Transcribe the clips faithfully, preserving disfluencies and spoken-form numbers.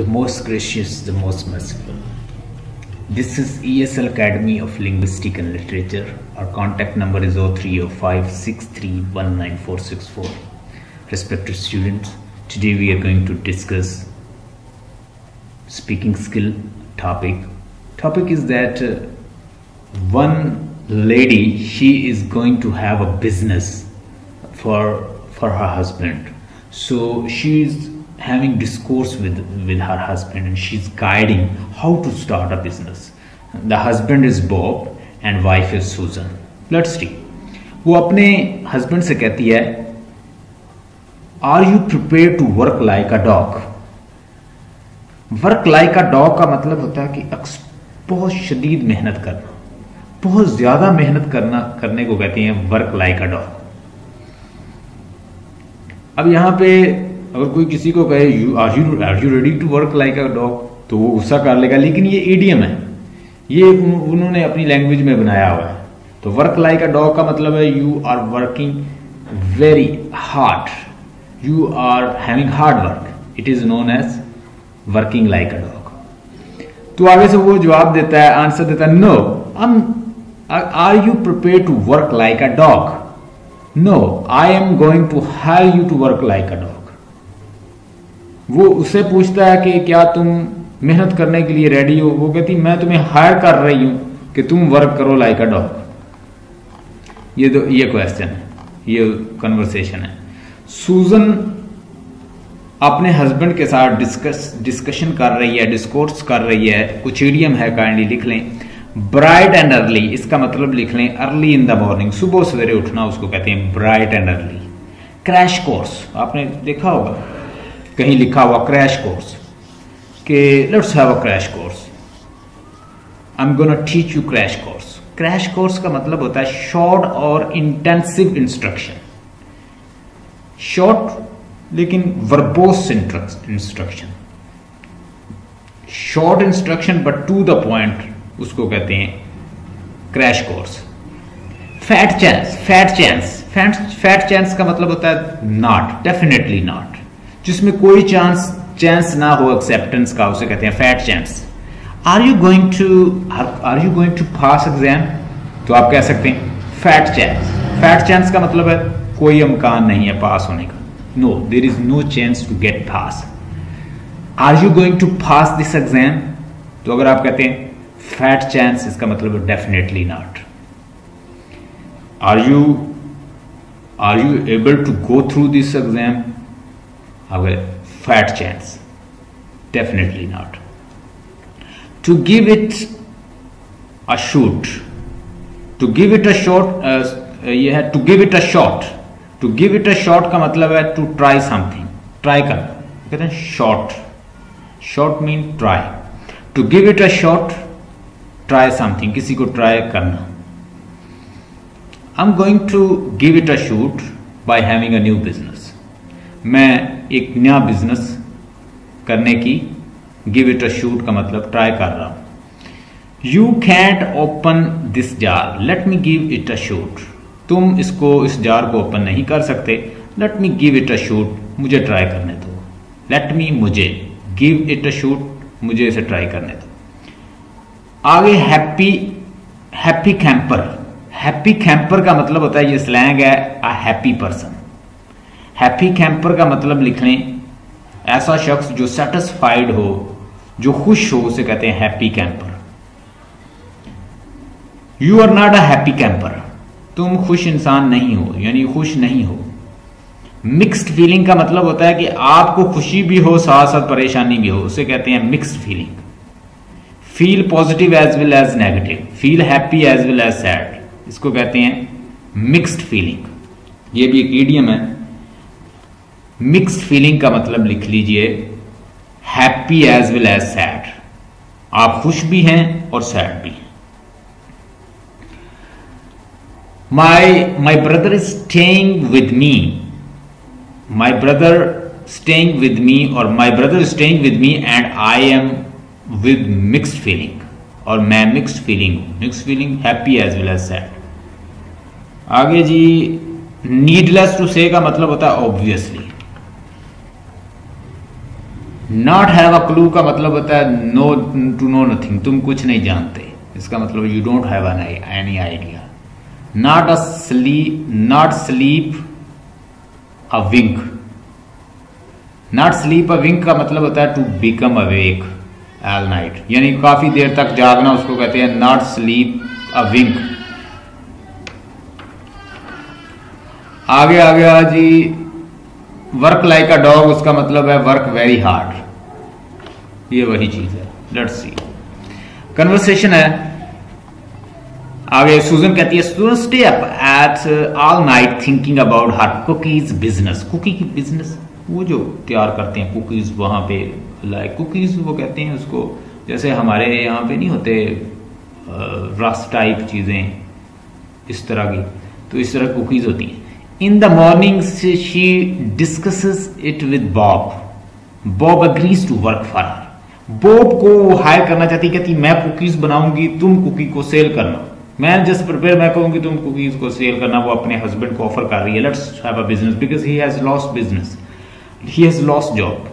the most gracious, the most merciful. This is E S L Academy of Linguistic and Literature. Our contact number is zero three zero five six three one nine four six four. Respected students, today we are going to discuss speaking skill topic. Topic is that uh, one lady, she is going to have a business for for her husband. So she is having discourse with with her husband and she's guiding how to start a business. The husband is Bob and wife is Susan. Let's see. वो अपने husband से कहती है, Are you prepared to work like a dog? Work like a dog का मतलब होता है कि बहुत शदीद मेहनत करना, बहुत ज्यादा मेहनत करना करने को कहते हैं वर्क लाइक अ डॉग. अब यहां पे अगर कोई किसी को कहे you are you are you ready to work like a dog तो वो गुस्सा कर लेगा, लेकिन ये इडियम है, ये उन्होंने अपनी लैंग्वेज में बनाया हुआ है. तो वर्क लाइक अ डॉग का मतलब है you are working very hard, you are having hard work. It is known as working like a dog. तो आगे से वो जवाब देता है, आंसर देता है, no are you prepare to work like a dog? No I am going to hire you to work like a dog. वो उससे पूछता है कि क्या तुम मेहनत करने के लिए रेडी हो? वो कहती मैं तुम्हें हायर कर रही हूं कि तुम वर्क करो लाइक अ डॉग. ये तो ये क्वेश्चन है, ये कन्वर्सेशन है. सूजन अपने हस्बैंड के साथ डिस्कस डिस्कशन कर रही है, डिस्कोर्स कर रही है. कुछ इडियम है, काइंडली लिख लें. ब्राइट एंड अर्ली, इसका मतलब लिख लें अर्ली इन द मॉर्निंग, सुबह सवेरे उठना उसको कहते हैं bright and early. Crash course, आपने देखा होगा कहीं लिखा हुआ क्रैश कोर्स कि let's have a crash course, I am gonna teach you crash course. Crash course का मतलब होता है शॉर्ट और इंटेंसिव इंस्ट्रक्शन. शॉर्ट लेकिन verbose instruction, short instruction but to the point, उसको कहते हैं crash course. Fat chance, fat chance fat fat chance का मतलब होता है नॉट, डेफिनेटली नॉट, जिसमें कोई चांस चांस ना हो एक्सेप्टेंस का, उसे कहते हैं fat chance. Are you going to are you going to pass exam? तो आप कह सकते हैं फैट चांस. फैट चांस का मतलब है कोई इम्कान नहीं है पास होने का. No, there is no chance to get pass. Are you going to pass this exam? तो अगर आप कहते हैं फैट चांस, इसका मतलब है definitely not. Are you are you able to go through this exam? अगर fat chance, definitely not. To give it a shoot, to give it a shot, ये है to give it a shot. To give it a shot का मतलब है to try something, try करना, कहते हैं shot. Shot mean try. To give it a shot, try something, किसी को ट्राई करना. I am going to give it a shoot by having a new business. मैं एक नया बिजनेस करने की, गिव इट अ शूट का मतलब ट्राई कर रहा हूं. You can't open this jar, let me give it a shoot. तुम इसको इस जार को ओपन नहीं कर सकते, let me give it a shoot, मुझे ट्राई करने दो. लेट मी, मुझे, गिव इट अ शूट, मुझे इसे ट्राई करने दो. आगे happy, happy camper. Happy camper का मतलब होता है, ये स्लैंग है, a happy person. Happy camper का मतलब लिख लें ऐसा शख्स जो सेटिस्फाइड हो, जो खुश हो, उसे कहते हैं happy camper. You are not a happy camper, तुम खुश इंसान नहीं हो, यानी खुश नहीं हो. मिक्स्ड फीलिंग का मतलब होता है कि आपको खुशी भी हो, साथ साथ परेशानी भी हो, उसे कहते हैं mixed feeling. Feel positive as well as negative, feel happy as well as sad, इसको कहते हैं मिक्स्ड फीलिंग. ये भी एक इडियम है. मिक्स्ड फीलिंग का मतलब लिख लीजिए happy as well as sad, आप खुश भी हैं और सैड भी हैं. My my brother is staying with me, my brother staying with me, और my brother staying with me and I am with mixed feeling, और मैं मिक्स्ड फीलिंग हूं. Mixed feeling happy as well as sad. आगे जी, needless to say का मतलब होता है obviously. Not have a clue का मतलब होता है नो टू नो नथिंग, तुम कुछ नहीं जानते, इसका मतलब you don't have any idea. Not a sleep, not sleep a wink, not sleep a wink का मतलब होता है to become awake all night, यानी काफी देर तक जागना, उसको कहते हैं नॉट स्लीप अ विंक। आगे आ गया जी वर्क लाइक अ डॉग, उसका मतलब है वर्क वेरी हार्ड, ये वही चीज है। लेट्स सी कन्वर्सेशन है। आगे सुजन कहती है Susan stay up at all night thinking about her cookies business, cookie की बिजनेस, वो जो तैयार करते हैं कुकीज वहां पे, लाइक कुकीज वो कहते हैं उसको, जैसे हमारे यहाँ पे नहीं होते रस टाइप चीजें इस तरह की, तो इस तरह कुकीज होती हैं। In the morning she discusses it with Bob, Bob agrees to work for her, Bob को हायर करना चाहती, कहती मैं कुकीज बनाऊंगी, तुम कुकी को सेल करना, मैं जस्ट प्रिपेयर, मैं कहूंगी तुम कुकीज को सेल करना। वो अपने हस्बैंड को ऑफर कर रही है, let's have a business because he has lost business, he has lost job.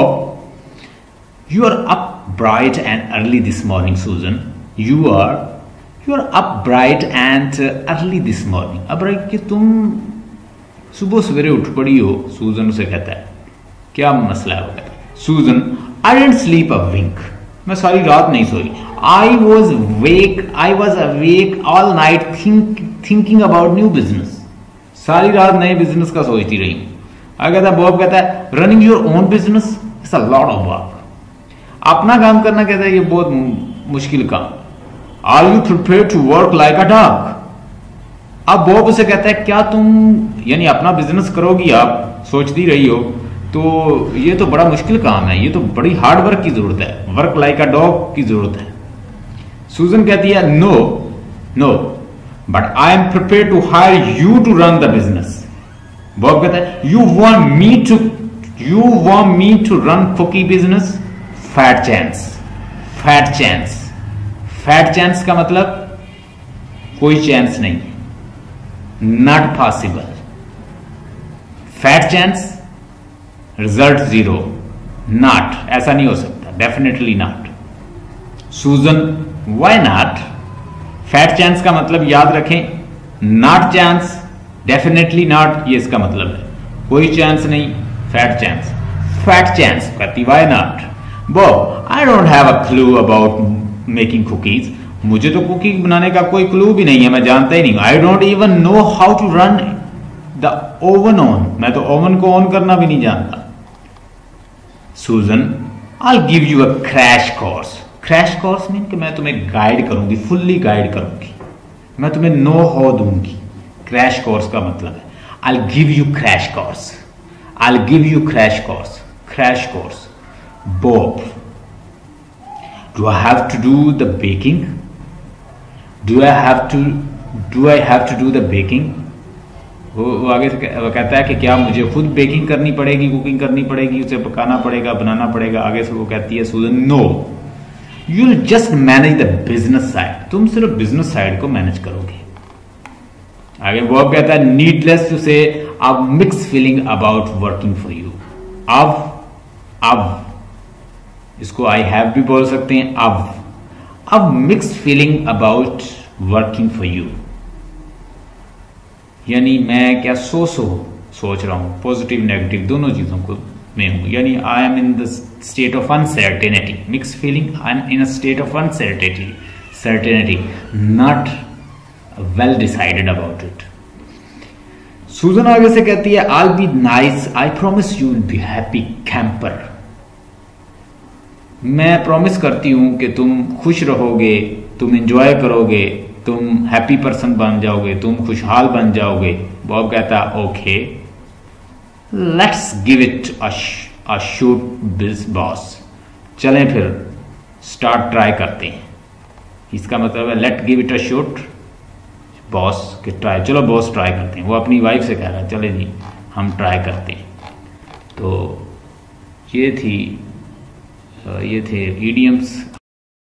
Bob you are up bright and early this morning Susan, you are you are up bright and early this morning, अब कि तुम सुबह सवेरे उठ पड़ी हो, सूजन उसे कहता है क्या मसला है, वो कहता है सूजन आई डेंट स्लीप अ विंक, मैं सारी रात नहीं सोई, I was wake I was awake all night think thinking about new business, सारी रात नए बिजनेस का सोचती रही। आगे कहता है बॉब कहता है running your own business it's a lot of work, अपना काम करना कहता है ये बहुत मुश्किल काम। Are you prepared to work like a dog, अब बॉब उसे कहता है क्या तुम यानी अपना बिजनेस करोगी, आप सोचती रही हो, तो ये तो बड़ा मुश्किल काम है, ये तो बड़ी हार्ड वर्क की जरूरत है, वर्क लाइक अ डॉग की जरूरत है। सुजन कहती है no no but I am prepare to hire you to run the business. Bob कहता है you want me to you want me to run cookie business, fat chance, fat chance, fat chance का मतलब कोई chance नहीं, not possible, fat chance result zero, not, ऐसा नहीं हो सकता, definitely not. Susan why not, fat chance का मतलब याद रखें, नॉट चांस, डेफिनेटली नॉट, ये इसका मतलब है कोई चांस नहीं, फैट चांस, फैट चांस कहती why not. Bob I don't have a clue about making cookies, मुझे तो कुकी बनाने का कोई क्लू भी नहीं है, मैं जानता ही नहीं, I don't even know how to run the oven on, मैं तो ओवन को ऑन करना भी नहीं जानता। Susan I give you a crash course, crash course mean कि मैं तुम्हें गाइड करूंगी, फुल्ली गाइड करूंगी, मैं तुम्हें नो हाउ दूंगी, क्रैश कोर्स का मतलब है I give you crash course, I give you crash course, crash course. Bob do I have to do the baking, do I have to do I have to do the baking, वो, वो आगे से वो कहता है कि क्या मुझे खुद बेकिंग करनी पड़ेगी, कुकिंग करनी पड़ेगी, उसे पकाना पड़ेगा, बनाना पड़ेगा। आगे से वो कहती है Susan no you will just manage the business side, तुम सिर्फ बिजनेस साइड को मैनेज करोगे। आगे बॉब कहता है नीडलेस टू से अब mix feeling about working for you, अब अब इसको आई हैव भी बोल सकते हैं, अब अब mix feeling about working for you, यानी मैं क्या सो सो सोच रहा हूं, पॉजिटिव नेगेटिव दोनों चीजों को में हूं, यानी I am in the state of uncertainty, mix feeling, I am in a state of uncertainty, certainty, not well decided about it. Susan आगे से कहती है I be nice, I promise you will be happy camper, मैं promise करती हूं कि तुम खुश रहोगे, तुम एंजॉय करोगे, तुम हैप्पी पर्सन बन जाओगे, तुम खुशहाल बन जाओगे। बॉब कहता okay let's give it a shoot biz boss, चलें फिर स्टार्ट ट्राई करते हैं, इसका मतलब है let give it a shoot boss के ट्राई, चलो बॉस ट्राई करते हैं, वो अपनी वाइफ से कह रहा है चले जी हम ट्राई करते हैं। तो ये थी ये थे इडियम्स।